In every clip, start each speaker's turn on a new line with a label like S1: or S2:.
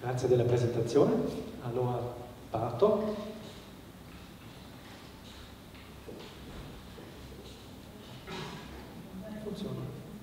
S1: Grazie della presentazione. Allora parto. Funziona.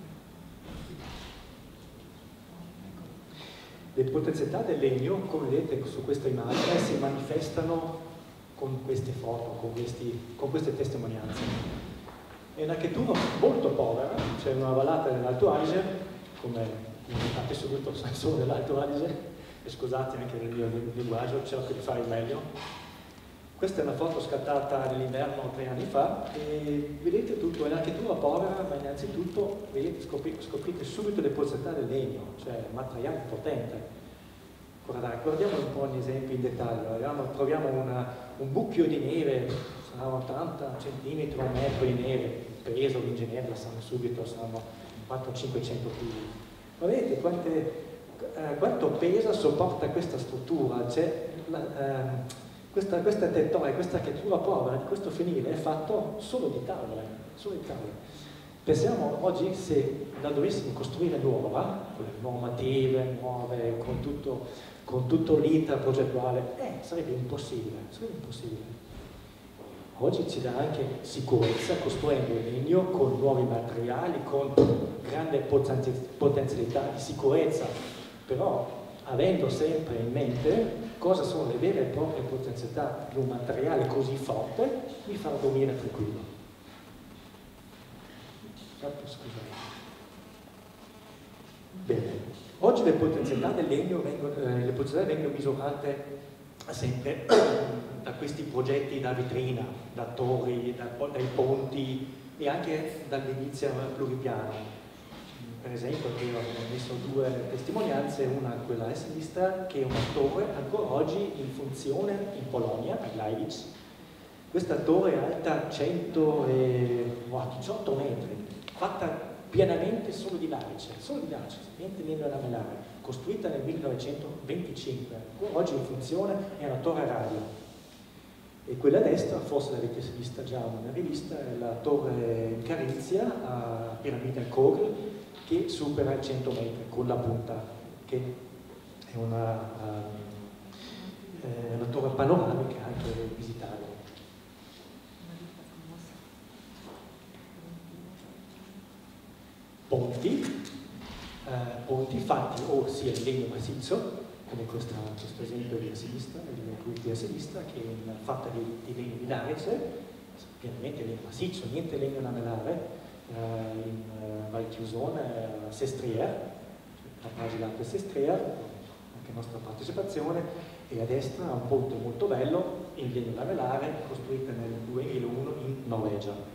S1: Le potenzialità del legno, come vedete su questa immagine, si manifestano con queste foto, con queste testimonianze. È un'architettura molto povera, c'è una vallata dell'Alto Adige, come notate subito, sono dell'Alto Adige, e scusate anche il mio linguaggio, cerco di fare il meglio. Questa è una foto scattata nell'inverno 3 anni fa e vedete tutto, è un'architettura povera, ma innanzitutto vedete, scoprite subito le potenzialità del legno, cioè materiale potente. Guardiamo un po' gli esempi in dettaglio. Troviamo un mucchio di neve, sarà 80 cm, 1 metro di neve, il peso l'ingegnere la sanno subito, saranno 400-500 kg. Ma vedete quanto pesa sopporta questa struttura? Questa tettoia, questa architettura povera di questo fienile è fatto solo di tavole, Pensiamo oggi se la dovessimo costruire nuova, con le normative nuove, con tutto l'iter progettuale, sarebbe impossibile. Oggi ci dà anche sicurezza costruendo in legno con nuovi materiali, con grande potenzialità di sicurezza, però avendo sempre in mente cosa sono le vere e proprie potenzialità di un materiale così forte, mi fa dormire tranquillo. Bene, oggi le potenzialità del legno vengono misurate sempre da questi progetti da vetrina, da torri, dai ponti e anche dall'edilizia pluripiano. Per esempio, che ho messo 2 testimonianze, una quella a sinistra, che è una torre ancora oggi in funzione in Polonia, a Gliwice. Questa torre è alta 118 metri, fatta pienamente solo di larice, niente legno da lamellare, costruita nel 1925, ancora oggi in funzione, è una torre radio. E quella a destra, forse l'avete vista già nella rivista, è la torre in Carinzia, a Piramide Kogel, che supera i 100 metri con la punta, che è una torre panoramica anche visitabile. Ponti fatti o sia in legno massiccio, come questo esempio di a sinistra, a sinistra, che è fatta di legno di larice, pienamente legno massiccio, niente legno lamellare, in Val Chiusone, a Sestriere, la pagina di Sestriere, anche nostra partecipazione, e a destra un ponte molto bello in legno lamellare, costruito nel 2001 in Norvegia.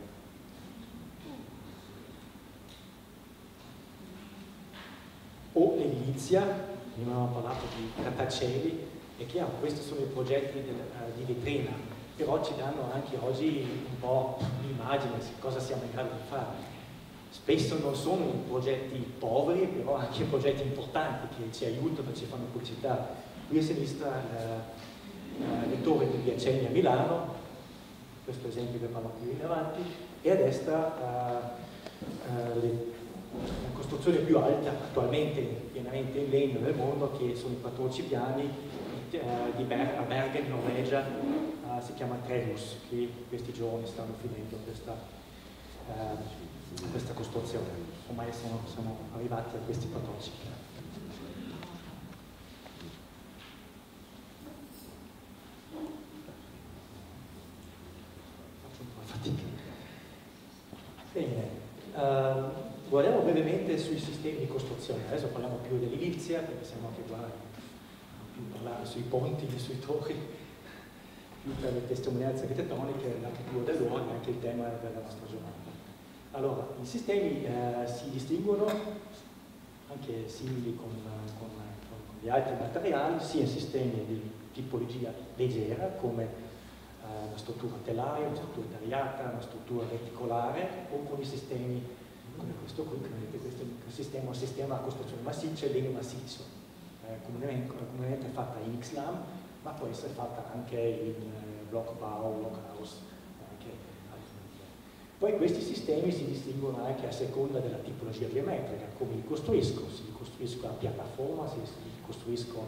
S1: O l'edilizia, prima abbiamo parlato di grattacieli, è chiaro, questi sono i progetti di vetrina, però ci danno anche oggi un po' l'immagine di cosa siamo in grado di fare. Spesso non sono progetti poveri, però anche progetti importanti che ci aiutano, ci fanno pubblicità. Qui a sinistra le torri di Piacenza a Milano, questo esempio che parlo più in avanti, e a destra le costruzione più alta attualmente pienamente in legno nel mondo, che sono i 14 piani a Bergen, Norvegia, si chiama Trelleborg, che questi giorni stanno finendo questa costruzione. Ormai siamo arrivati a questi 14 piani. Faccio un po' fatica. Bene. Guardiamo brevemente sui sistemi di costruzione. Adesso parliamo più dell'edilizia, perché siamo anche qua più parlare sui ponti, sui torri, più per le testimonianze architettoniche, l'architettura del luogo e anche il tema della nostra giornata. Allora, i sistemi si distinguono, anche simili con gli altri materiali, sia sistemi di tipologia leggera, come una struttura telaria, una struttura tagliata, una struttura reticolare, o con i sistemi come questo qui, che vedete, questo è un sistema a costruzione massiccia e legno massiccio, comunemente fatta in XLAM, ma può essere fatta anche in Blockbau, Blockhaus, anche altri materiali. Poi questi sistemi si distinguono anche a seconda della tipologia geometrica, come li costruisco, se li costruisco a piattaforma, se li costruisco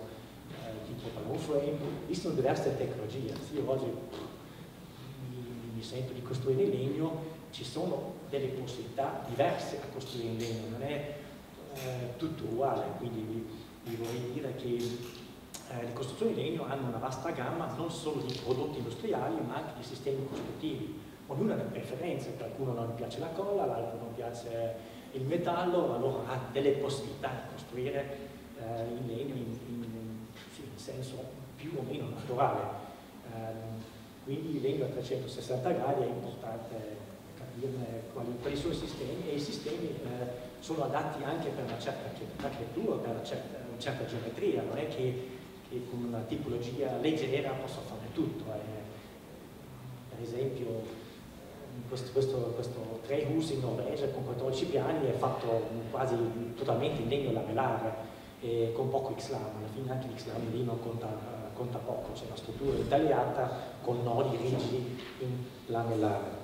S1: tipo balloon frame, esistono diverse tecnologie. Se io oggi mi sento di costruire in legno, ci sono delle possibilità diverse a costruire in legno, non è tutto uguale, quindi vi vorrei dire che le costruzioni in legno hanno una vasta gamma non solo di prodotti industriali ma anche di sistemi costruttivi. Ognuno ha delle preferenze, qualcuno non piace la colla, l'altro non piace il metallo, allora ha delle possibilità di costruire in legno in senso più o meno naturale. Quindi il legno a 360 gradi è importante capire quali sono i sistemi, e i sistemi sono adatti anche per una certa architettura, per una certa geometria, non è che con una tipologia leggera posso fare tutto. Per esempio questo trehus in Norvegia con 14 piani è fatto quasi totalmente in legno lamellare e con poco X-lam. Alla fine anche l'X-lam lì non conta poco, c'è una struttura intagliata con nodi rigidi in lamellare.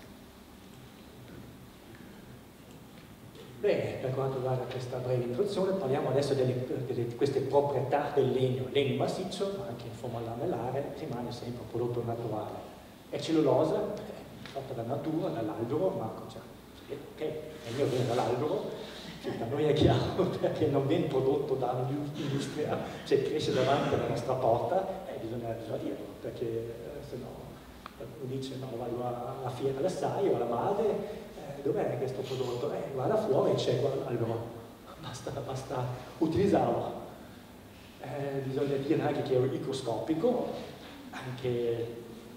S1: Bene, per quanto riguarda questa breve introduzione, parliamo adesso di queste proprietà del legno. Il legno massiccio, ma anche in forma lamellare, rimane sempre un prodotto naturale. È cellulosa, fatta dalla natura, dall'albero, ma ok, il legno viene dall'albero, che da noi è chiaro perché non viene prodotto da un'industria, cioè cresce davanti alla nostra porta, bisogna dirlo, perché se no qualcuno dice no, vado alla fiera all'Assaio, alla Made, dov'è questo prodotto? Guarda fuori, c'è l'albero, basta utilizzarlo. Bisogna dire anche che è microscopico, anche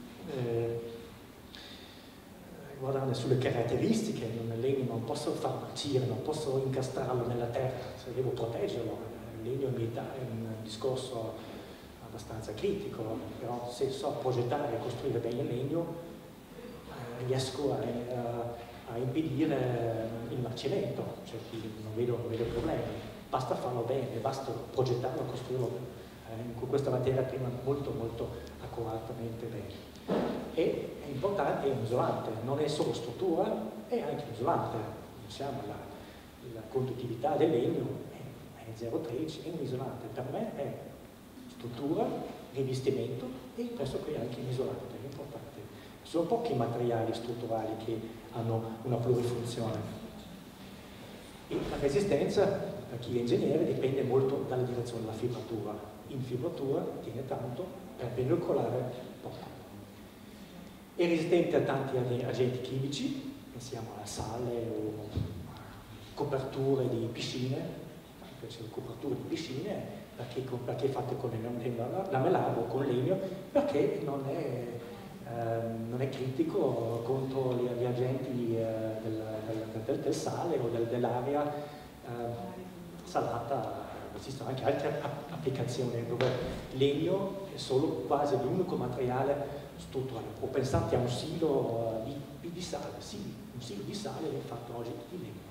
S1: guardando sulle caratteristiche, nel legno non posso far marcire, non posso incastrarlo nella terra, se devo proteggerlo. Il legno è un discorso abbastanza critico, però se so progettare e costruire bene il legno, riesco a impedire il marcimento, cioè non vedo problemi, basta farlo bene, basta progettarlo, costruirlo con questa materia prima molto accuratamente bene. E è importante, è un isolante, non è solo struttura, è anche un isolante. Diciamo la conduttività del legno è 0,13, è un isolante, per me è struttura, rivestimento e pressoché anche un isolante, è importante. Sono pochi materiali strutturali che hanno una plurifunzione. E la resistenza, per chi è ingegnere, dipende molto dalla direzione della fibratura. In fibratura tiene tanto, perpendicolare poco. È resistente a tanti agenti chimici, pensiamo a sale o a coperture di piscine, invece le coperture di piscine, perché fatte con lamellare o con legno, perché non è critico contro gli agenti del sale o dell'aria salata. Esistono anche altre applicazioni dove il legno è solo quasi l'unico materiale strutturale. O pensate a un silo di sale, sì, un silo di sale è fatto oggi di legno.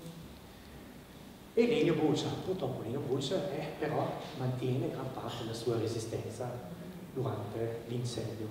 S1: E il legno brucia, purtroppo il legno brucia, però mantiene gran parte della sua resistenza durante l'incendio.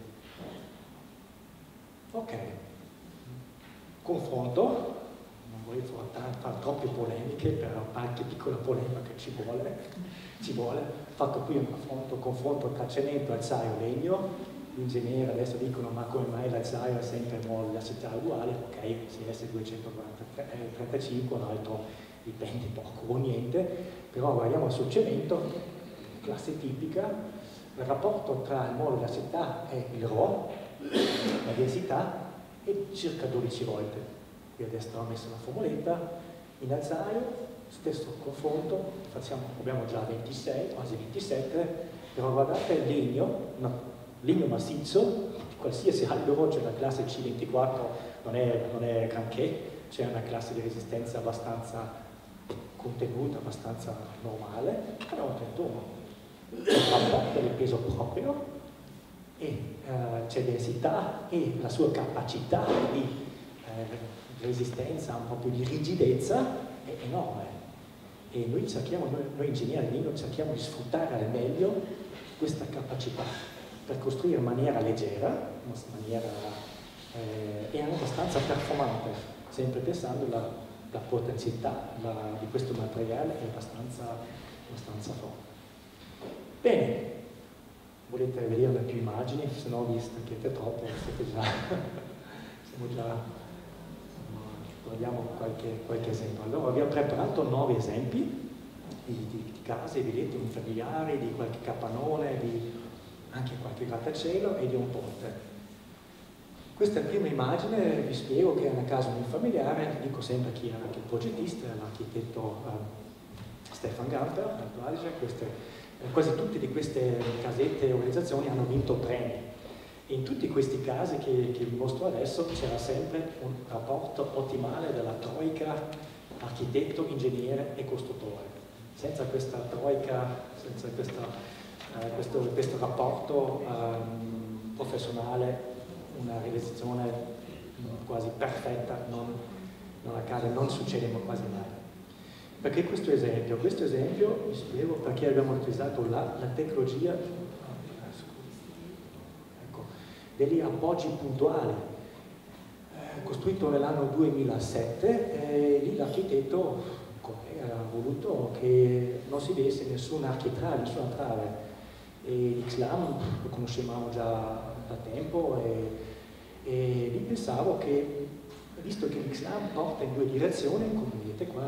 S1: Ok, confronto, non vorrei fare troppe polemiche, però qualche piccola polemica ci vuole. Fatto qui un confronto tra cemento, acciaio e legno. Gli ingegneri adesso dicono ma come mai l'acciaio è sempre mollacità uguale? Ok, CS 235, un altro dipende poco o niente, però guardiamo sul cemento, classe tipica, il rapporto tra il molo dell'acetà e il Rho, la densità, è circa 12 volte. Qui a destra ho messo la formuletta. In acciaio, stesso confronto, abbiamo già 26, quasi 27, però guardate il legno massiccio, qualsiasi albero, c'è una classe C24, non è granché, c'è una classe di resistenza abbastanza contenuta, abbastanza normale, però a 31 il rapporto del peso proprio e c'è densità e la sua capacità di resistenza, un po' più di rigidezza è enorme. E noi ingegneri di legno cerchiamo di sfruttare al meglio questa capacità per costruire in maniera leggera, e anche abbastanza performante, sempre pensando la potenzialità di questo materiale è abbastanza forte. Bene, volete vedere più immagini? Se no vi stanchete troppo, siete già, siamo già, guardiamo qualche esempio. Allora vi ho preparato 9 esempi di case, vedete, un familiare, di qualche capannone, di anche qualche grattacielo e di un ponte. Questa prima immagine vi spiego che è una casa unifamiliare, dico sempre chi era anche il progettista, l'architetto Stefan Gamper, quasi tutte di queste casette e organizzazioni hanno vinto premi. E in tutti questi casi che vi mostro adesso c'era sempre un rapporto ottimale della troica architetto, ingegnere e costruttore. Senza questa troica, senza questo rapporto professionale, una realizzazione quasi perfetta non accade, non succede quasi mai. Perché questo esempio? Questo esempio vi spiego perché abbiamo utilizzato la tecnologia degli appoggi puntuali. Costruito nell'anno 2007, e lì l'architetto ha voluto che non si vedesse nessun architrave, nessuna trave. E l'Xlam lo conoscevamo già da tempo e vi pensavo che, visto che l'Xlam porta in 2 direzioni, come vedete qua,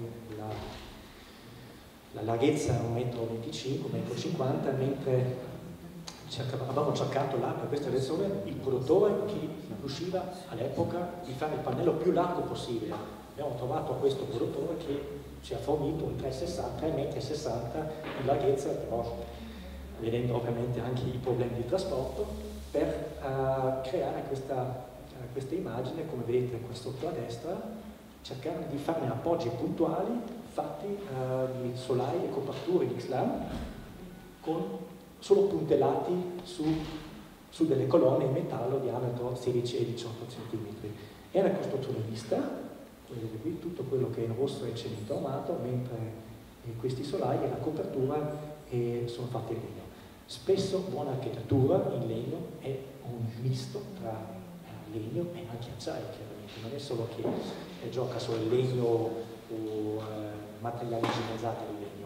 S1: la larghezza è 1,25 m, 1,50 m, mentre avevamo cercato là per questa direzione il produttore che riusciva all'epoca di fare il pannello più largo possibile. Abbiamo trovato questo produttore che ci ha fornito un 3,60 m di larghezza, però vedendo ovviamente anche i problemi di trasporto, per creare questa immagine, come vedete qua sotto a destra, cercare di farne appoggi puntuali fatti di solai e coperture di Xlam con solo puntellati su delle colonne in metallo diametro 16 e 18 cm. È una costruzione vista, vedete qui tutto quello che è in rosso è cemento armato, mentre questi solai e la copertura sono fatti in legno. Spesso buona architettura in legno è un misto tra legno e anche acciaio, chiaramente. Non è solo che gioca solo il legno o materiali igienizzati di legno.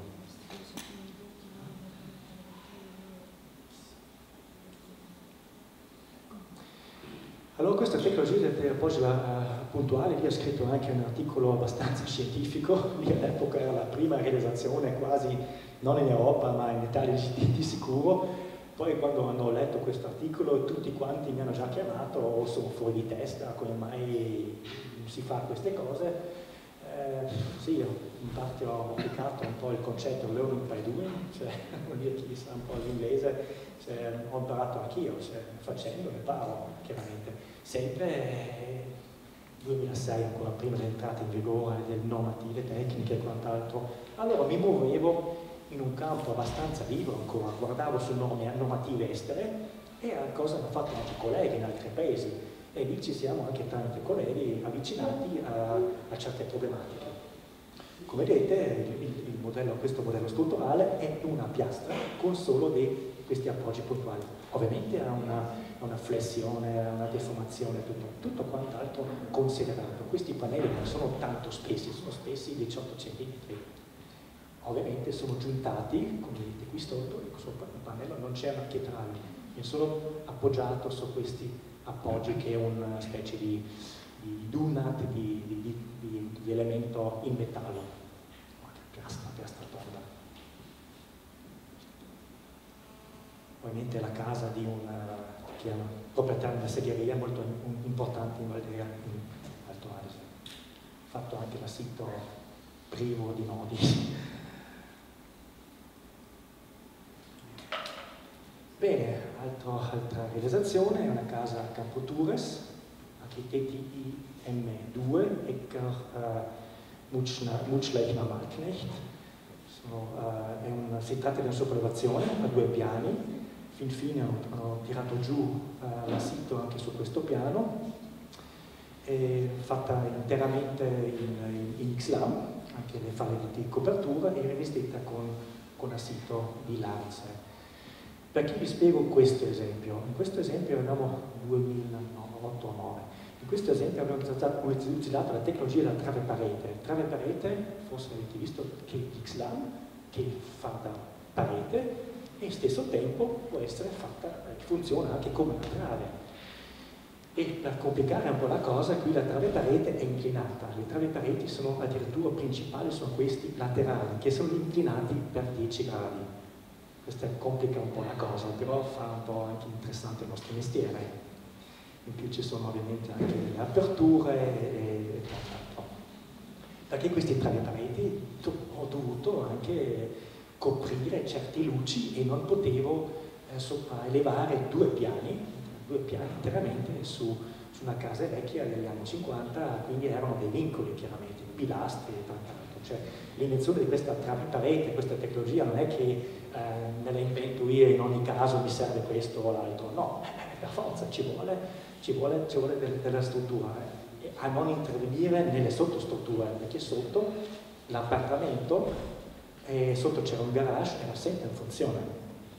S1: Allora questa tecnologia dei appoggi puntuali, lì ho scritto anche un articolo abbastanza scientifico, lì all'epoca era la prima realizzazione quasi, non in Europa ma in Italia di sicuro. Poi quando hanno letto questo articolo tutti quanti mi hanno già chiamato, oh, sono fuori di testa, come mai si fa queste cose? Sì, in parte ho applicato un po' il concetto learning by doing, cioè vuol dire chi sa un po' l'inglese, cioè, ho imparato anch'io, cioè, facendo imparo chiaramente. Sempre 2006, ancora prima dell'entrata in vigore delle normative tecniche e quant'altro, allora mi muovevo in un campo abbastanza libero ancora, guardavo su normative estere e cosa hanno fatto anche colleghi in altri paesi. E lì ci siamo anche tanti colleghi avvicinati a certe problematiche. Come vedete, questo modello strutturale è una piastra con solo questi appoggi puntuali. Ovviamente ha una flessione, una deformazione, tutto quant'altro considerato. Questi pannelli non sono tanto spessi, sono spessi 18 cm. Ovviamente sono giuntati, come vedete qui sotto, il pannello non c'è architrave, è solo appoggiato su questi appoggi che è una specie di donut di elemento in metallo. Piastra tonda. Ovviamente la casa di che è un proprietario di una segheria molto importante in Valdea, in Alto Adige. Fatto anche da sito privo di nodi. Bene, altra realizzazione è una casa a Campotures, architetti IM2, Ecker Mutschleichner Malknecht. Si tratta di una sopraelevazione a 2 piani, fin fine hanno tirato giù l'assitto anche su questo piano, è fatta interamente in Xlam, anche le falle di copertura, e rivestita con assitto di lance. Perché vi spiego questo esempio? In questo esempio abbiamo 2008 o 2009. In questo esempio abbiamo utilizzato la tecnologia della trave parete. Trave parete, forse avete visto che Xlam, che fa da parete, e allo stesso tempo può essere fatta, funziona anche come una trave. E per complicare un po' la cosa, qui la trave parete è inclinata, le travi pareti sono addirittura principali, sono questi laterali, che sono inclinati per 10 gradi. Questo complica un po' la cosa, però fa un po' anche interessante il nostro mestiere. In più ci sono ovviamente anche le aperture e quant'altro. Perché questi travi pareti ho dovuto anche coprire certe luci e non potevo elevare due piani interamente su una casa vecchia degli anni 50, quindi erano dei vincoli chiaramente, pilastri e quant'altro. Cioè l'invenzione di questa trave parete, questa tecnologia non è che me la invento io in ogni caso mi serve questo o l'altro, no, per forza ci vuole della struttura a non intervenire nelle sottostrutture, perché sotto l'appartamento sotto c'era un garage, era sempre in funzione.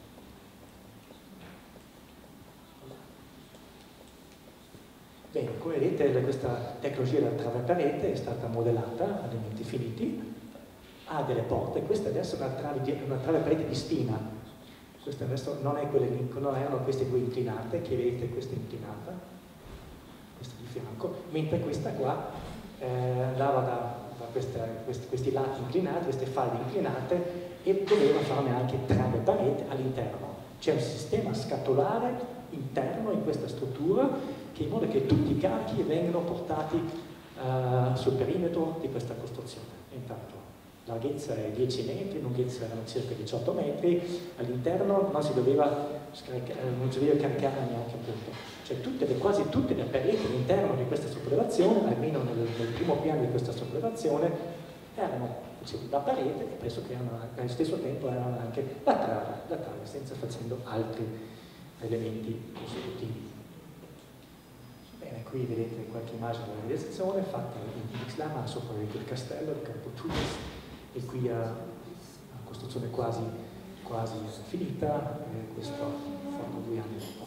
S1: Bene, come vedete questa tecnologia della trave parete è stata modellata a elementi finiti, ha delle porte, questa adesso è una trave parete di spina, questa adesso non è quelle lì, non erano queste due inclinate, che vedete questa inclinata, questa di fianco, mentre questa qua andava da questi lati inclinati, queste falde inclinate, e doveva farne anche trave parete all'interno. C'è un sistema scatolare interno in questa struttura che in modo che tutti i carichi vengano portati sul perimetro di questa costruzione. Intanto larghezza è 10 metri, lunghezza erano circa 18 metri, all'interno non si doveva caricare neanche un punto. Cioè quasi tutte le pareti all'interno di questa sollevazione, almeno nel primo piano di questa sollevazione, erano la parete e penso che allo stesso tempo erano anche la trave, senza facendo altri elementi costruttivi. Bene, qui vedete qualche immagine della realizzazione fatta in Xlama sopra il castello di Campo Tunis, e qui a costruzione quasi finita, questo fanno 2 anni dopo.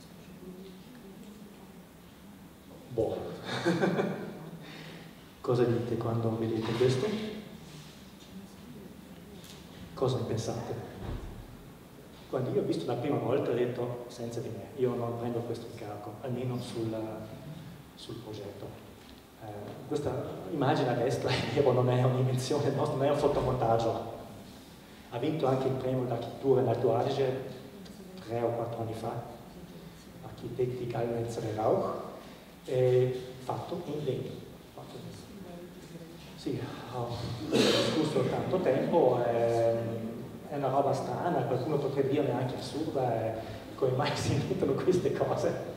S1: Boh. Cosa dite quando vedete questo? Cosa ne pensate? Quando io ho visto la prima volta ho detto senza di me, io non prendo questo incarico, almeno sul progetto. Questa immagine a destra non è un'invenzione nostra, non è un fotomontaggio. Ha vinto anche il premio d'architettura in Alto Adige 3 o 4 anni fa, architetti Gallnetzer e Rauch, fatto in legno. Sì, ho discusso tanto tempo, è una roba strana, qualcuno potrebbe dirne anche assurda, come mai si inventano queste cose?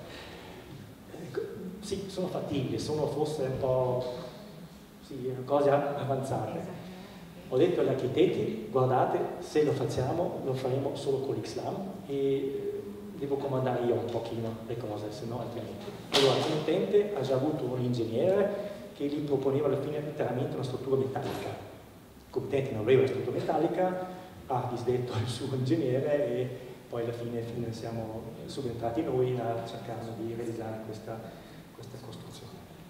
S1: Sì, sono fattibili, sono forse un po' cose avanzate. Ho detto agli architetti, guardate, se lo facciamo, lo faremo solo con l'Xlam e devo comandare io un pochino le cose, se no altrimenti. Allora, l'utente ha già avuto un ingegnere che gli proponeva alla fine interamente una struttura metallica. Il committente non aveva la struttura metallica, ha disdetto il suo ingegnere e poi alla fine siamo subentrati noi a cercare di realizzare questa costruzione.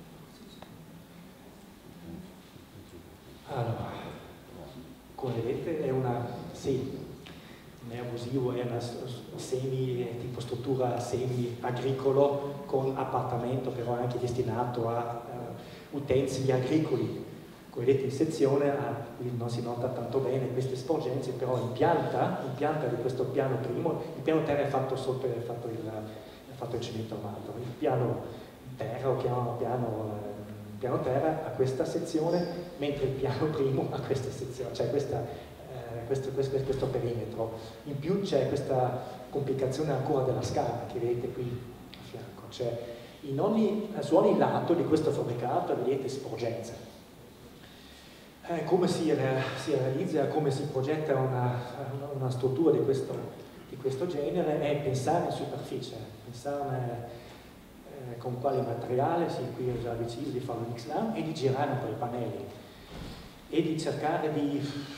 S1: Allora, come vedete non è abusivo, è una tipo struttura semi-agricolo con appartamento, però anche destinato a utensili agricoli. Come vedete in sezione, qui non si nota tanto bene queste sporgenze, però in pianta di questo piano primo, il piano terra è fatto sotto, è fatto il cemento armato, il piano terra, lo chiamano piano terra, a questa sezione, mentre il piano primo a questa sezione, cioè questo perimetro. In più c'è questa complicazione ancora della scala che vedete qui a fianco, cioè su ogni lato di questo fabbricato vedete sporgenze. Come si realizza, come si progetta una struttura di questo genere è pensare in superficie, pensare con quale materiale, qui ho già deciso di fare un Xlam, e di girare un po' i pannelli e di cercare di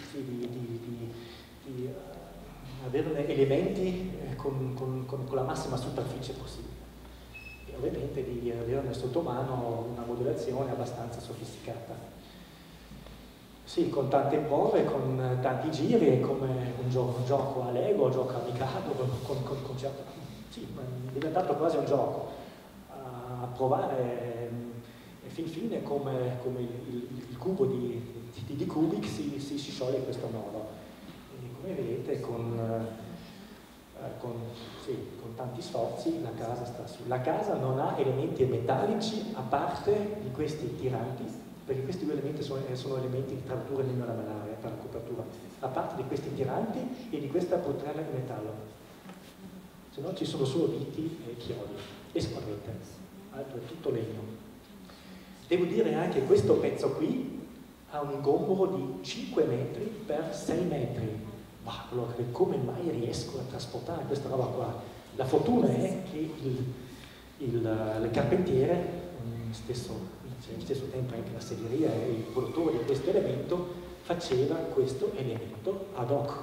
S1: avere elementi con la massima superficie possibile e ovviamente di avere sotto mano una modellazione abbastanza sofisticata. sì, con tante prove, con tanti giri, è come un gioco a Lego, un gioco a Mikado, sì, è diventato quasi un gioco. A provare, e fin fine come il cubo di Kubik si scioglie in questo modo. E come vedete con tanti sforzi la casa sta su. La casa non ha elementi metallici a parte di questi tiranti, perché questi due elementi sono elementi di travatura neolamellare per la copertura, a parte di questi tiranti e di questa portrella in metallo. Se no ci sono solo viti e chiodi e squadrette, altro è tutto legno. Devo dire anche che questo pezzo qui ha un ingombro di 5 metri per 6 metri. Ma allora come mai riesco a trasportare questa roba qua? La fortuna è che il carpentiere, nello stesso tempo anche la segheria e il produttore di questo elemento, faceva questo elemento ad hoc.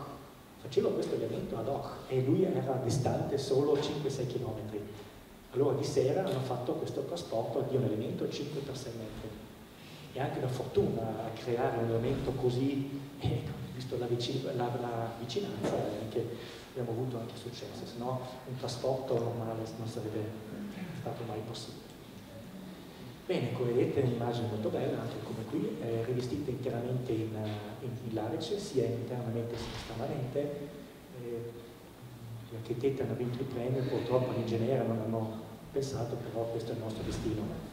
S1: E lui era distante solo 5-6 km. Allora di sera hanno fatto questo trasporto di un elemento 5 per 6 metri. E anche una fortuna a creare un elemento così, visto la vicinanza, abbiamo avuto anche successo, se no un trasporto normale non sarebbe stato mai possibile. Bene, come vedete è un'immagine molto bella, anche come qui, è rivestita interamente in larice, sia internamente sia esternamente. Gli architetti hanno vinto il premio, purtroppo gli ingegneri non hanno pensato, però questo è il nostro destino.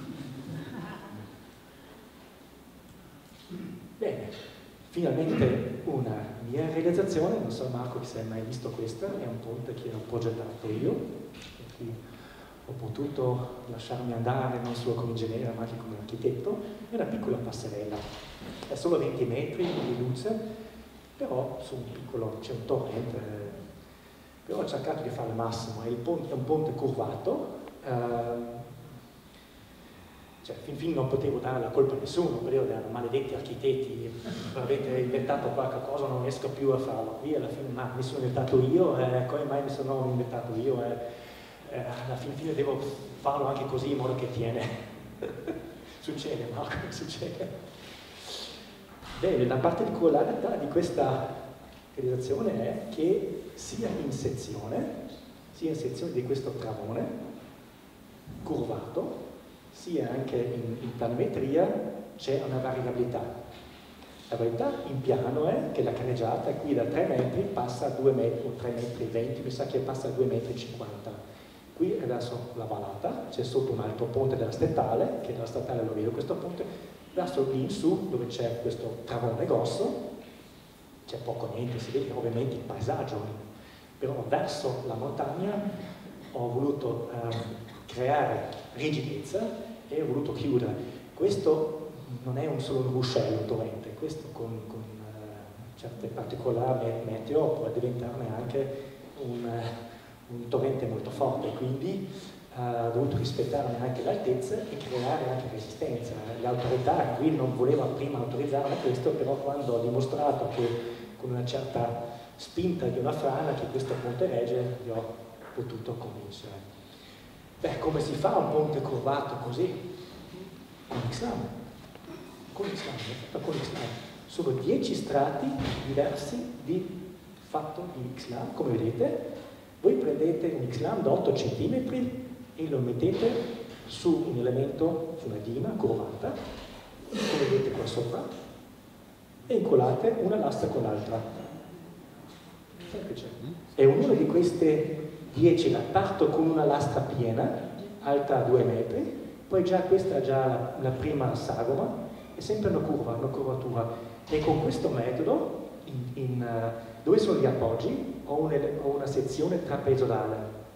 S1: Bene, finalmente una mia realizzazione, non so Marco se hai mai visto questa, è un ponte che ho progettato io, per cui ho potuto lasciarmi andare non solo come ingegnere ma anche come architetto. È una piccola passerella, è solo 20 metri di luce, però su un piccolo, c'è un torrente, però ho cercato di fare il massimo. È un ponte curvato, cioè fin non potevo dare la colpa a nessuno, perché erano maledetti architetti, avete inventato qualche cosa, non riesco più a farlo. Qui alla fine mi sono inventato io, come mai mi sono inventato io? Alla fine devo farlo anche così in modo che tiene. Succede, Marco, succede. Bene, la particolarità di questa realizzazione è che sia in sezione di questo tramone curvato, sia anche in planimetria c'è una variabilità. La variabilità in piano è che la carreggiata qui da 3 metri passa a 2 metri o 3 metri 20, mi sa che passa a 2 metri 50. Qui è verso la vallata, c'è sotto un altro ponte della statale, che dalla statale lo vedo questo ponte, verso lì in su dove c'è questo travone grosso, c'è poco niente, si vede ovviamente il paesaggio, però verso la montagna ho voluto creare rigidezza e ho voluto chiudere. Questo non è solo un ruscello, un torrente, questo con certe particolari meteo può diventarne anche un torrente molto forte, quindi ho dovuto rispettare anche l'altezza e creare anche resistenza. L'autorità qui non voleva prima autorizzarmi questo, però quando ho dimostrato che con una certa spinta di una frana che questo ponte regge, vi ho potuto convincere. Beh, come si fa un ponte curvato così? Con l'Islam. Con l'Islam. Sono 10 strati diversi di fatto di Islam, come vedete. Voi prendete un Islam da 8 cm e lo mettete su un elemento, su una dima curvata, come vedete qua sopra, e incollate una lastra con l'altra. Semplice. E ognuna di queste 10 la parto con una lastra piena, alta 2 metri, poi già questa è già la prima sagoma, è sempre una curvatura. E con questo metodo, dove sono gli appoggi, ho una sezione trapezodale.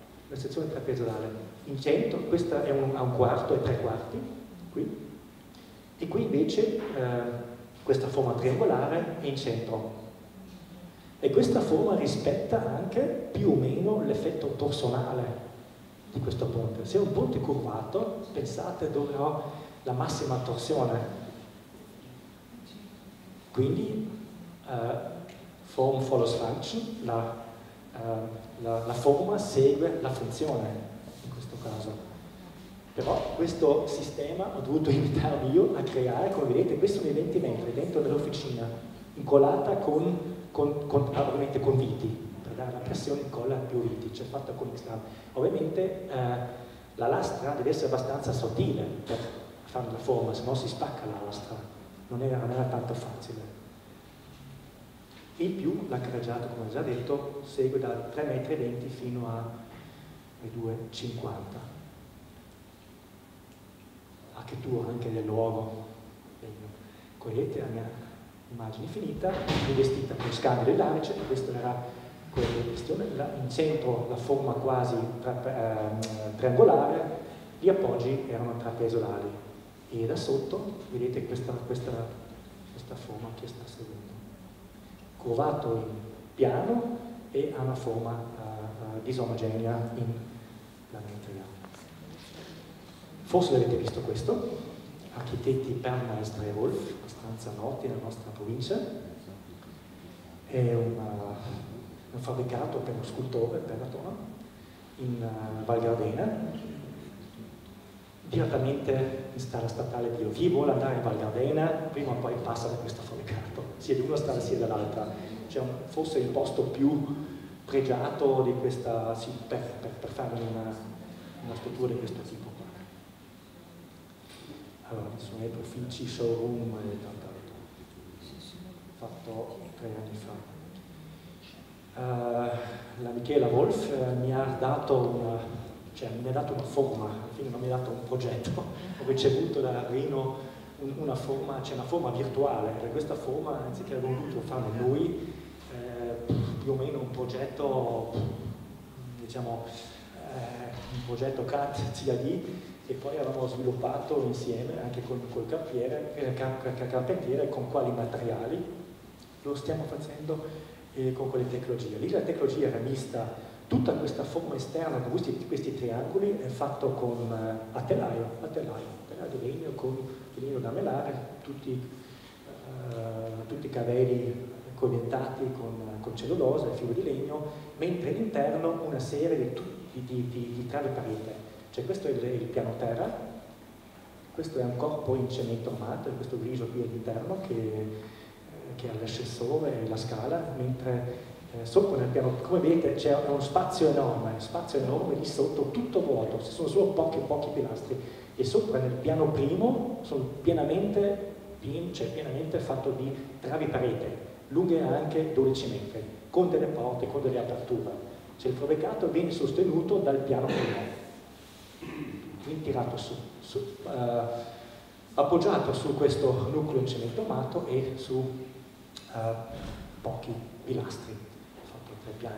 S1: In centro, questa è ha un quarto e 3 quarti, qui. E qui invece questa forma triangolare è in centro. E questa forma rispetta anche più o meno l'effetto torsonale di questo ponte. Se è un ponte curvato, pensate dove ho la massima torsione. Quindi form follows function, la forma segue la funzione in questo caso. Però questo sistema ho dovuto aiutarmi io a creare, come vedete, questi sono i 20 metri dentro nell'officina, incollata ovviamente con viti, per dare la pressione incolla più viti, cioè fatta con X-Lab. Ovviamente la lastra deve essere abbastanza sottile per fare la forma, se no si spacca la lastra, non era tanto facile. In più la carreggiata, come ho già detto, segue da 3,20 metri fino a 2,50. Architettura anche del luogo. Come vedete la mia immagine finita, rivestita con scambio dell'anice, questa era quella questione, in centro la forma quasi triangolare, gli appoggi erano trapezoidali e da sotto vedete questa forma che sta seguendo. Curvato in piano e ha una forma disomogenea in planimetria. Forse l'avete visto questo, architetti Permeister e Wolf, abbastanza noti nella nostra provincia. È un fabbricato per uno scultore, Peratono, in Val Gardena, direttamente in strada statale di chi vuole andare in Val Gardena, prima o poi passa da questo fabbricato, sia di una strada sia dall'altra. C'è forse il posto più pregiato di questa, sì, per fare una struttura di questo tipo qua. Allora, sono i uffici, showroom e tant'altro. Fatto 3 anni fa. La Michela Wolf mi ha dato una forma, alla fine non mi ha dato un progetto, ho ricevuto da Rino una forma, c'è una forma virtuale, e questa forma, anziché aver voluto farlo lui, più o meno un progetto, diciamo, un progetto CAD, CAD, e poi avevamo sviluppato insieme anche col carpentiere con quali materiali, lo stiamo facendo con quelle tecnologie. Lì la tecnologia era mista, tutta questa forma esterna con questi triangoli è fatto con a telaio di legno, con il legno da melare, tutti i cavelli coibentati con cellulosa e fibra di legno, mentre all'interno una serie di travi parete. Cioè questo è il piano terra, questo è un corpo in cemento armato, questo grigio qui all'interno che ha l'ascensore e la scala, mentre sopra nel piano, come vedete, c'è uno spazio enorme lì sotto, tutto vuoto, ci sono solo pochi pilastri, e sopra nel piano primo sono pienamente fatto di travi parete, lunghe anche 12 metri, con delle porte, con delle aperture. Cioè il fabbricato viene sostenuto dal piano primo, quindi tirato su, appoggiato su questo nucleo in cemento armato e su pochi pilastri, ho fatto 3 piani.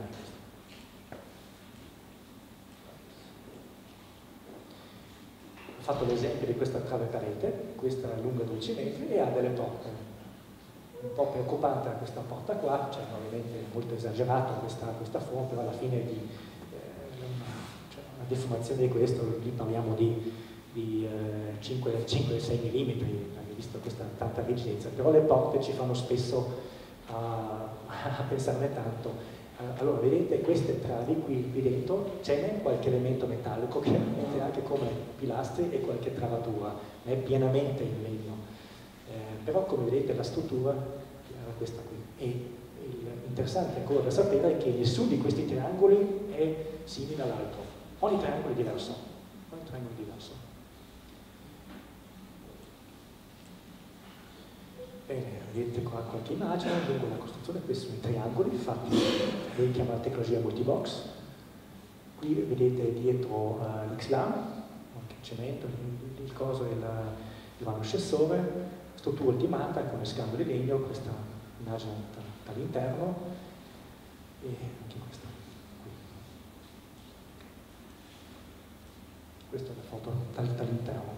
S1: Ho fatto l'esempio di questa trave parete, questa è lunga 12 metri e ha delle porte. Un po' preoccupante questa porta qua, cioè ovviamente molto esagerato questa forma, però alla fine di una deformazione di questo, lì parliamo di 5-6 mm, visto questa tanta rigidezza, però le porte ci fanno spesso a pensarne tanto. Allora vedete queste travi qui dentro, c'è qualche elemento metallico, chiaramente anche come pilastri e qualche travatura, ma è pienamente in legno. Però come vedete la struttura era questa qui. E interessante ancora da sapere è che nessuno di questi triangoli è simile all'altro, ogni triangolo è diverso. Bene, vedete qua qualche immagine lungo la costruzione, questi sono i triangoli fatti, noi chiamiamo la tecnologia multibox. Qui vedete dietro l'X-Lam, anche il cemento, il coso e il vano scessore, struttura ultimata con le scambio di legno, questa immagine dall'interno e anche questa qui. Questa è la foto dall'interno.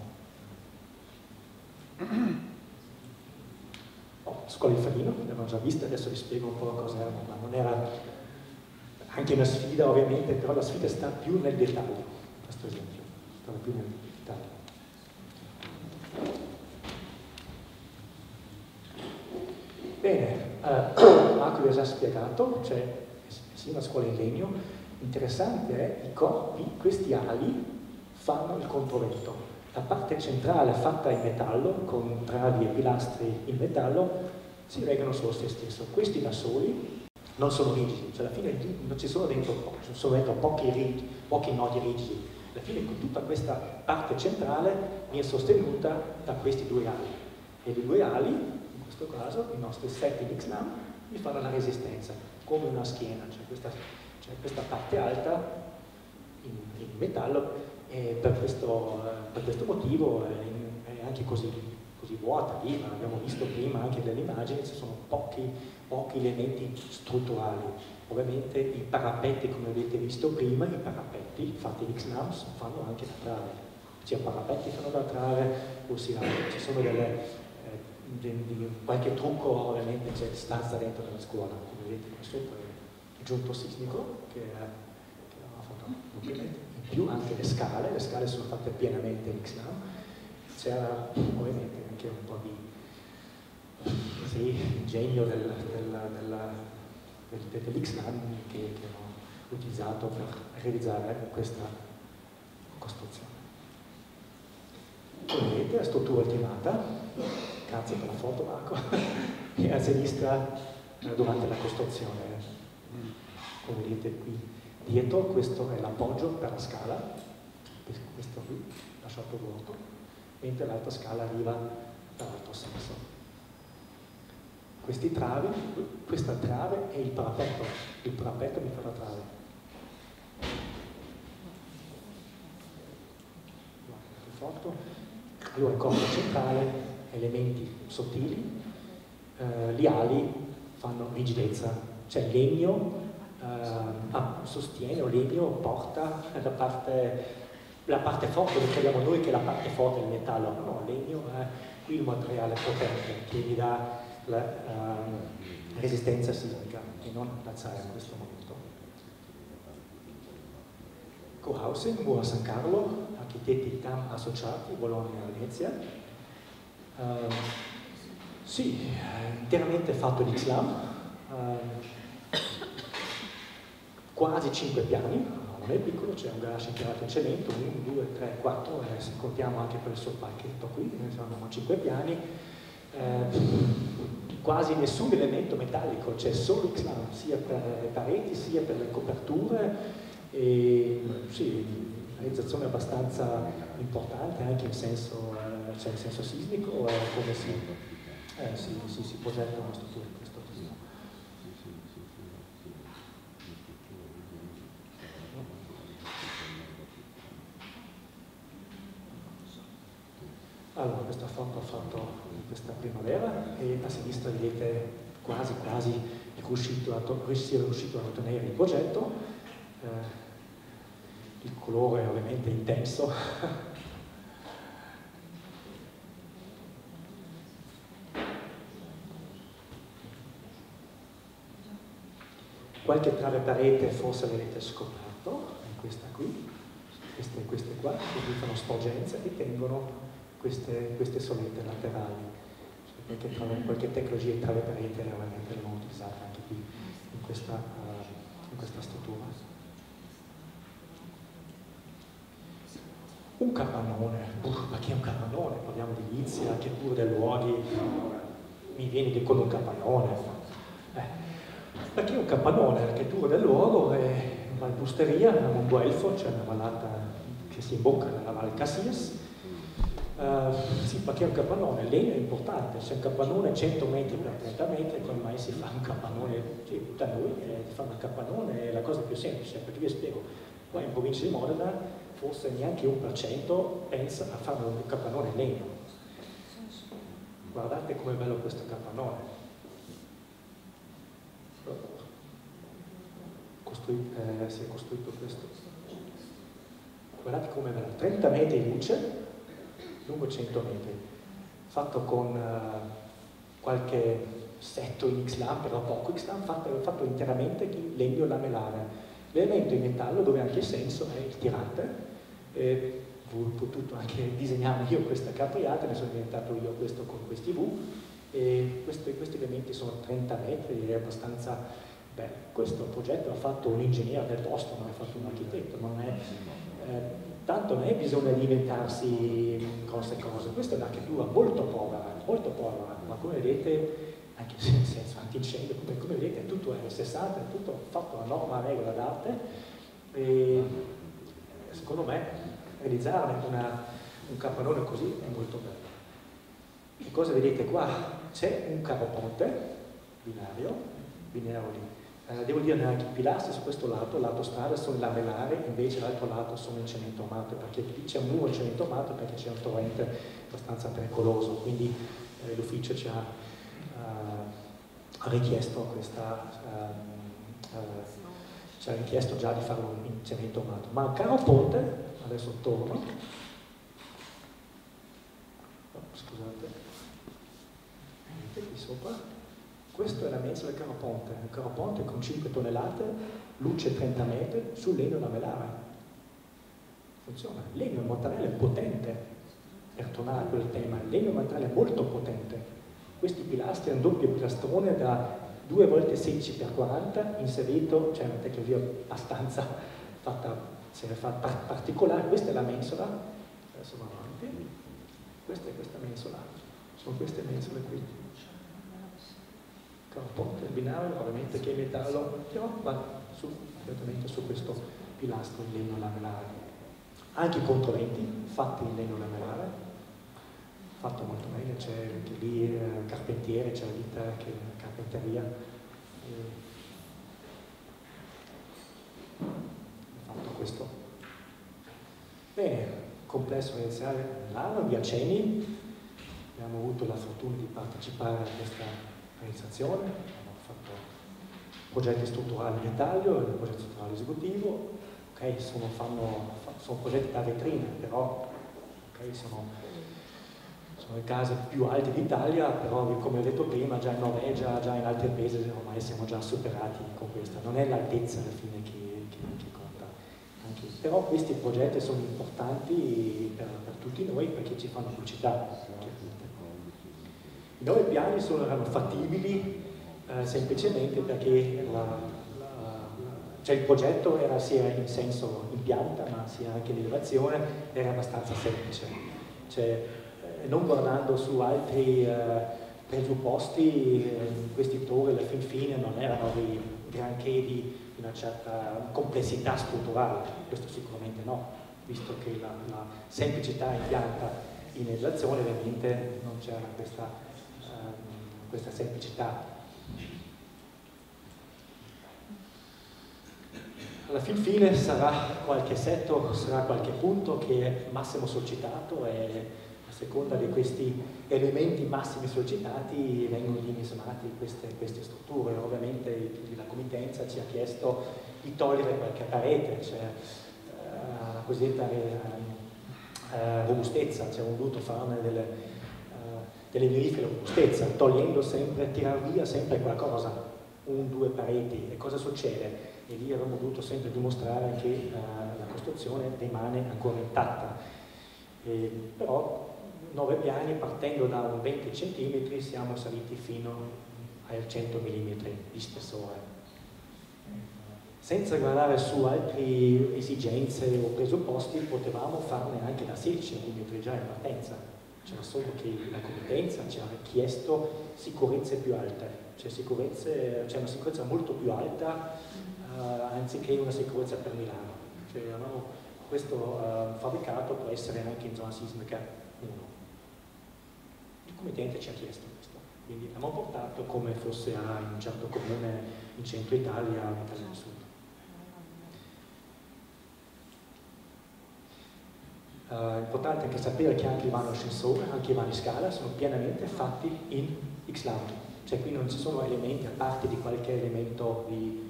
S1: Scuola di Farino, l'abbiamo già vista, adesso vi spiego un po' cos'era, ma non era anche una sfida ovviamente, però la sfida sta più nel dettaglio, questo esempio, sta più nel dettaglio. Bene, Marco vi ha già spiegato, c'è sì una scuola in legno, interessante è i corpi, questi ali fanno il controvento. La parte centrale fatta in metallo, con travi e pilastri in metallo, si reggono sullo se stesso. Questi da soli non sono rigidi, cioè alla fine non ci sono dentro pochi nodi rigidi. Alla fine tutta questa parte centrale viene sostenuta da questi due ali. E i due ali, in questo caso, i nostri 7 XLAM, mi fanno la resistenza, come una schiena, cioè questa parte alta in metallo, e per questo motivo è anche così vuota lì, ma abbiamo visto prima anche delle immagini, ci sono pochi elementi strutturali. Ovviamente i parapetti, come avete visto prima, i parapetti fatti in XLAM fanno anche da trave, sia parapetti fanno da trave, ossia ci sono qualche trucco ovviamente c'è stanza dentro della scuola, come vedete qua sopra il giunto sismico che aveva fatto ovviamente. In più anche le scale sono fatte pienamente in XLAM, c'era ovviamente anche un po' di ingegno dell'XLAM che hanno utilizzato per realizzare questa costruzione. Come vedete la struttura ultimata, grazie per la foto Marco, e a sinistra durante la costruzione. Come vedete qui dietro, questo è l'appoggio per la scala, questo qui lasciato vuoto, mentre l'altra scala arriva dall'altro senso. Questi travi, questa trave è il parapetto mi fa la trave. Foto. Allora, corpo centrale, elementi sottili, gli ali fanno rigidezza, cioè il legno sostiene, o legno porta la parte forte, lo crediamo noi che la parte forte è il metallo, no, il legno è qui il materiale potente che gli dà la resistenza sismica e non l'acciaio in questo momento. Co-housing, Mura San Carlo, architetti TAM associati, Bologna e Venezia. Sì, interamente fatto di XLAM, quasi 5 piani, non è piccolo, c'è un garage interato in cemento, 1, 2, 3, 4, se contiamo anche per il suo parchetto qui, siamo a 5 piani, quasi nessun elemento metallico, c'è solo XLAM, sia per le pareti sia per le coperture, e sì, realizzazione abbastanza importante anche in senso sismico, come si progetta una struttura di questo tipo. Allora, questa foto ho fatto questa primavera e a sinistra vedete quasi riuscito a ottenere il progetto. Il colore è ovviamente intenso. Qualche trave parete forse l'avete scoperto, questa qui, queste qua, che qui fanno sporgenza e tengono queste solette laterali. Qualche tecnologia di trave parete veramente l'abbiamo utilizzata anche qui in questa struttura. Un capannone, ma che è un capannone? Parliamo di Lizia, che pure dei luoghi, mi vieni con un capannone. Perché un capannone, l'architettura del luogo è una valbusteria, una Monguelfo, cioè una vallata che si imbocca nella Val Cassias. Sì, perché un capannone, il legno è importante, se un capannone 100 metri per 30 metri, come mai si fa un capannone? Sì, da noi si fa un capannone è la cosa più semplice, perché vi spiego, qua in provincia di Modena forse neanche 1% pensa a fare un capannone in legno. Guardate com'è bello questo capannone. Si è costruito questo. Guardate com'è bello, 30 metri di luce, lungo 100 metri, fatto con qualche setto in XLAM, però poco XLAM, fatto interamente in legno lamellare. L'elemento in metallo, dove anche il senso è il tirante. Ho potuto anche disegnare io questa capriata, ne sono diventato io questo con questi V, e questi elementi sono 30 metri, è abbastanza bello. Questo progetto l'ha fatto un ingegnere del posto, non l'ha fatto un architetto, non è tanto non è bisogno di inventarsi grosse cose, questa è un'architettura molto povera, ma come vedete, anche nel senso antincendio, come vedete, tutto è 60, è tutto fatto a norma, a regola d'arte, e secondo me realizzare un capannone così è molto bello. Che cosa vedete qua? C'è un caroponte binario lì. Devo dire neanche i pilastri su questo lato strada sono in lamellare, invece l'altro lato sono in cemento armato, perché lì c'è un muro in cemento armato perché c'è un torrente abbastanza pericoloso, quindi l'ufficio ci ha richiesto ci ha richiesto già di farlo in cemento armato. Ma il caroponte, adesso torno, scusate, vedete qui sopra. Questo è la mensola del caroponte, un caroponte con 5 tonnellate, luce 30 metri, sul legno lamellare. Funziona. Il legno è un materiale potente, per tornare a quel tema, il legno è un materiale molto potente. Questi pilastri hanno un doppio pilastrone da 2 x 16 x 40, inserito, c'è una tecnologia abbastanza fatta particolare. Questa è la mensola, adesso vado avanti, questa è questa mensola, sono queste mensole qui. Caroponte, il binario, ovviamente che è metallo, però va direttamente su questo pilastro in legno lamellare. Anche i controventi fatti in legno lamellare, fatto molto bene, c'è anche lì carpentiere, c'è la ditta che è carpenteria. Fatto questo. Bene, complesso iniziale nell'anno, via Ceni, abbiamo avuto la fortuna di partecipare a questa realizzazione, abbiamo fatto progetti strutturali in dettaglio, il progetto strutturale esecutivo, ok, sono progetti da vetrina, però okay, sono le case più alte d'Italia, però come ho detto prima, già in Norvegia, già in altri paesi ormai siamo già superati con questa, non è l'altezza alla fine che conta. Però questi progetti sono importanti per tutti noi perché ci fanno pubblicità. I 9 piani erano fattibili semplicemente perché cioè il progetto era sia in senso in pianta ma sia anche in elevazione, era abbastanza semplice. Cioè, non guardando su altri presupposti, questi torri alla fin fine non erano di granché di una certa complessità strutturale, questo sicuramente no, visto che la semplicità in pianta in elevazione ovviamente non c'era questa semplicità. Alla fin fine sarà qualche setto, sarà qualche punto che è massimo sollecitato e a seconda di questi elementi massimi sollecitati vengono dimensionati queste strutture. Ovviamente la committenza ci ha chiesto di togliere qualche parete, cioè la cosiddetta robustezza, cioè abbiamo voluto farne delle verifiche di robustezza, togliendo sempre, tirar via sempre qualcosa, 1-2 pareti, e cosa succede? E lì avremmo dovuto sempre dimostrare che la costruzione rimane ancora intatta. Però 9 piani, partendo da un 20 cm, siamo saliti fino ai 100 mm di spessore. Senza guardare su altre esigenze o presupposti, potevamo farne anche da 16 cm già in partenza. C'era solo che la committenza ci ha richiesto sicurezze più alte, c'è una sicurezza molto più alta anziché una sicurezza per Milano. Cioè, questo fabbricato può essere anche in zona sismica 1. Il committente ci ha chiesto questo, quindi l'abbiamo portato come fosse in un certo comune in centro Italia, in Italia del Sud. Importante anche sapere che anche i vani ascensore, anche i vani scala sono pienamente fatti in X-Laut, cioè qui non ci sono elementi, a parte di qualche elemento di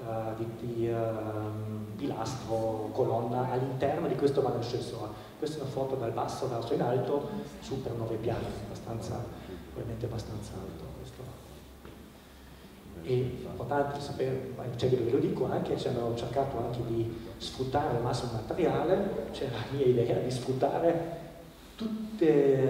S1: pilastro, colonna all'interno di questo vano ascensore. Questa è una foto dal basso verso in alto, su per 9 piani, probabilmente abbastanza alto questo. E importante sapere, cioè ve lo dico anche, ci hanno cercato anche di sfruttare al massimo il materiale, c'è la mia idea di sfruttare tutti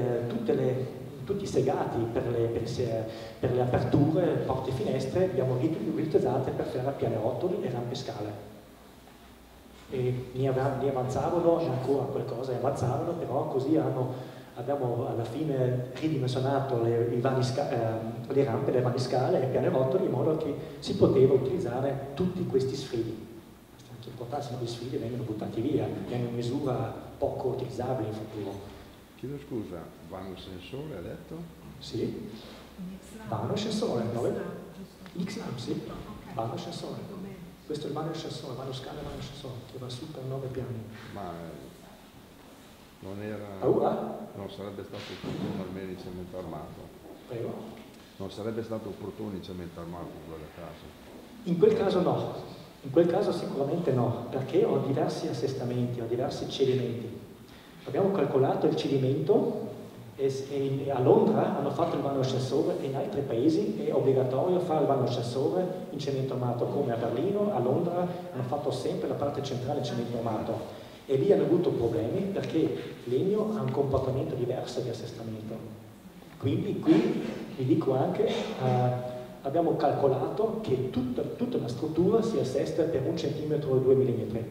S1: i segati per le aperture, porte e finestre, abbiamo riutilizzate per fare pianerottoli e rampe scale. e ne avanzavano ancora qualcosa, avanzavano, però così abbiamo alla fine ridimensionato le rampe, le vaniscale e pianerottoli in modo che si poteva utilizzare tutti questi sfidi. Questo è anche importante, se no gli sfidi vengono buttati via, vengono in misura poco utilizzabili in futuro.
S2: Chiedo scusa, vano sensore ha detto?
S1: Sì, vano ascensore, X-Lam, sì, vano ascensore. Questo è il vano ascensore, vano scala e vano ascensore, che va su per 9 piani.
S2: Ma non era... Non sarebbe stato opportuno almeno in cemento armato?
S1: Prego?
S2: Non sarebbe stato opportuno in cemento armato in quella casa?
S1: In quel caso no, in quel caso sicuramente no, perché ho diversi assestamenti, ho diversi cedimenti. Abbiamo calcolato il cedimento e a Londra hanno fatto il vano ascensore e in altri paesi è obbligatorio fare il vano ascensore in cemento armato, come a Berlino, a Londra hanno fatto sempre la parte centrale in cemento armato e lì hanno avuto problemi perché legno ha un comportamento diverso di assestamento. Quindi qui vi dico anche, abbiamo calcolato che tutta la struttura si assesta per 1 centimetro e 2 millimetri,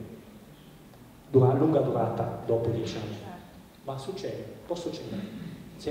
S1: lunga durata dopo 10 anni. Ma succede, può succedere.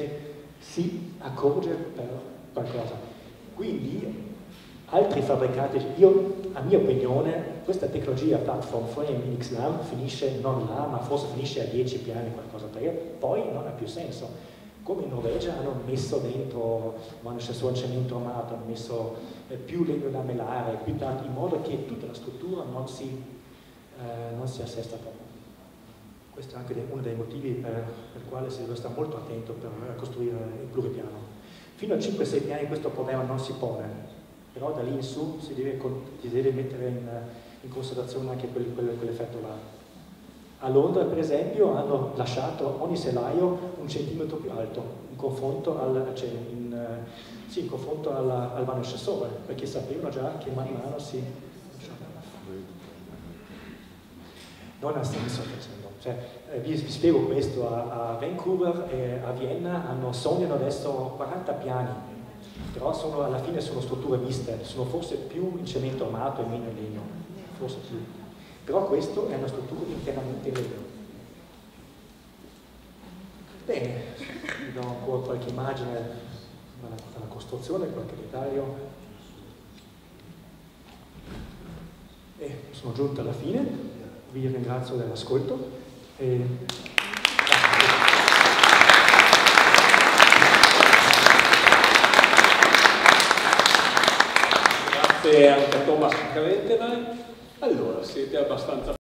S1: Si accorge per qualcosa. Quindi altri fabbricati, a mia opinione, questa tecnologia platform frame in X-Lam finisce non là, ma forse finisce a 10 piani, qualcosa, perché poi non ha più senso. Come in Norvegia hanno messo dentro, quando c'è solo cemento armato, hanno messo più legno da melare, più tanto, in modo che tutta la struttura non si assesta troppo. Questo è anche uno dei motivi per il quale si deve stare molto attento per costruire il pluripiano. Fino a 5-6 piani questo problema non si pone, però da lì in su si deve mettere in considerazione anche quell'effetto là. A Londra, per esempio, hanno lasciato ogni selaio 1 centimetro più alto in confronto al vano ascensore, perché sapevano già che man mano si... Non ha senso, vi spiego questo, a Vancouver e a Vienna sognano adesso 40 piani, però alla fine sono strutture miste, sono forse più in cemento armato e meno in legno, forse più. Però questo è una struttura interamente in legno. Bene, vi do ancora qualche immagine della costruzione, qualche dettaglio. E sono giunto alla fine, vi ringrazio dell'ascolto.
S3: Grazie anche a Thomas Cavettena. Allora, siete abbastanza